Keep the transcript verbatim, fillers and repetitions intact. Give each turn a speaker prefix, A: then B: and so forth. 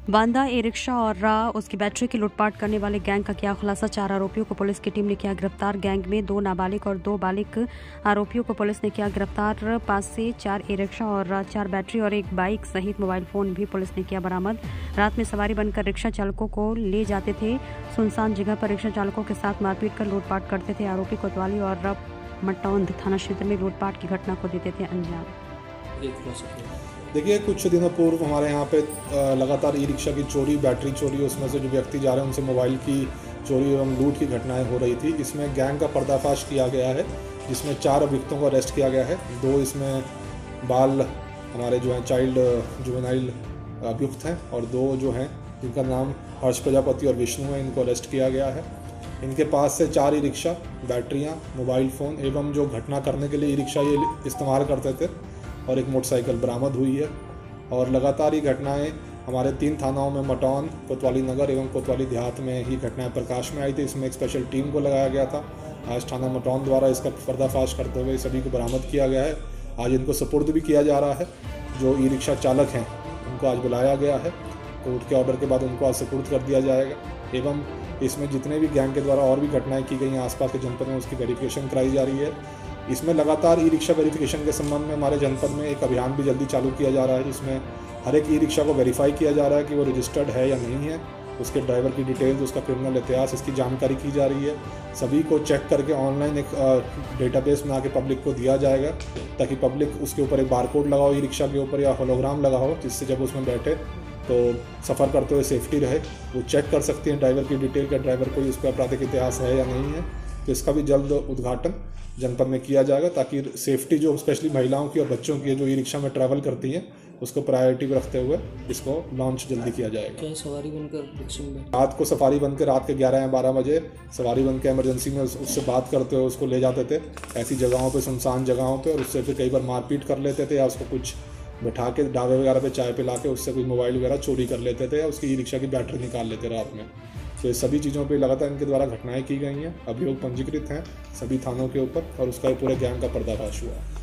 A: Banda e rickshaw और उसकी battery की लूटपाट करने वाले गैंग का किया खुलासा। चार आरोपियों को पुलिस की टीम ने किया गिरफ्तार। गैंग में दो नाबालिग और दो बालिग आरोपियों को पुलिस ने किया गिरफ्तार। पास से चार ई रिक्शा और चार बैटरी और एक बाइक सहित मोबाइल फोन भी पुलिस ने किया बरामद। रात में सवारी बनकर रिक्शा चालकों को ले जाते थे। सुनसान जगह पर रिक्शा चालकों के साथ मारपीट कर लूटपाट करते थे। आरोपी कोतवाली और मटौंद थाना क्षेत्र में लूटपाट की घटना को देते थे अंजाम।
B: देखिए, कुछ दिनों पूर्व हमारे यहाँ पे लगातार ई रिक्शा की चोरी, बैटरी चोरी, उसमें से जो व्यक्ति जा रहे हैं उनसे मोबाइल की चोरी एवं लूट की घटनाएं हो रही थी। इसमें गैंग का पर्दाफाश किया गया है, जिसमें चार अभियुक्तों को अरेस्ट किया गया है। दो इसमें बाल हमारे जो हैं चाइल्ड जुवेनाइल अभियुक्त हैं और दो जो हैं जिनका नाम हर्ष प्रजापति और विष्णु है, इनको अरेस्ट किया गया है। इनके पास से चार ई रिक्शा, बैटरियाँ, मोबाइल फ़ोन एवं जो घटना करने के लिए ई रिक्शा ये इस्तेमाल करते थे और एक मोटरसाइकिल बरामद हुई है। और लगातार ये घटनाएं हमारे तीन थानाओं में मटौन, कोतवाली नगर एवं कोतवाली देहात में ही घटनाएं प्रकाश में आई थी। इसमें एक स्पेशल टीम को लगाया गया था। आज थाना मटौन द्वारा इसका पर्दाफाश करते हुए सभी को बरामद किया गया है। आज इनको सुपुर्द भी किया जा रहा है। जो ई रिक्शा चालक हैं उनको आज बुलाया गया है, कोर्ट के ऑर्डर के बाद उनको आज सुपुर्द कर दिया जाएगा। एवं इसमें जितने भी गैंग के द्वारा और भी घटनाएँ की गई हैं आसपास के जनपद में, उसकी वेरिफिकेशन कराई जा रही है। इसमें लगातार ई रिक्शा वेरिफिकेशन के संबंध में हमारे जनपद में एक अभियान भी जल्दी चालू किया जा रहा है, जिसमें हर एक ई रिक्शा को वेरीफाई किया जा रहा है कि वो रजिस्टर्ड है या नहीं है। उसके ड्राइवर की डिटेल्स, उसका क्रिमिनल इतिहास, इसकी जानकारी की जा रही है। सभी को चेक करके ऑनलाइन एक डेटाबेस बना के पब्लिक को दिया जाएगा, ताकि पब्लिक उसके ऊपर एक बारकोड लगाओ ई रिक्शा के ऊपर या होलोग्राम लगा हो, जिससे जब उसमें बैठे तो सफ़र करते हुए सेफ्टी रहे। वो चेक कर सकती हैं ड्राइवर की डिटेल का, ड्राइवर कोई उसका आपराधिक इतिहास है या नहीं है। तो इसका भी जल्द उद्घाटन जनपद में किया जाएगा, ताकि सेफ्टी जो स्पेशली महिलाओं की और बच्चों की जो ई रिक्शा में ट्रैवल करती हैं उसको प्रायोरिटी पर रखते हुए इसको लॉन्च जल्दी किया जाएगा।
C: क्या सवारी बनकर रिक्शा में
B: रात को सफारी बनकर रात के ग्यारह या बारह बजे सवारी बन के इमरजेंसी में उससे बात करते हुए उसको ले जाते थे ऐसी जगहों पे, सुनसान जगहों पे, और उससे फिर कई बार मारपीट कर लेते थे या उसको कुछ बैठा के ढाबे वगैरह पे चाय पिला के उससे कोई मोबाइल वगैरह चोरी कर लेते थे या उसकी ई रिक्शा की बैटरी निकाल लेते रात में। तो ये सभी चीज़ों पे लगातार इनके द्वारा घटनाएं की गई हैं। अभियोग पंजीकृत हैं सभी थानों के ऊपर और उसका पूरे गैंग का पर्दाफाश हुआ है।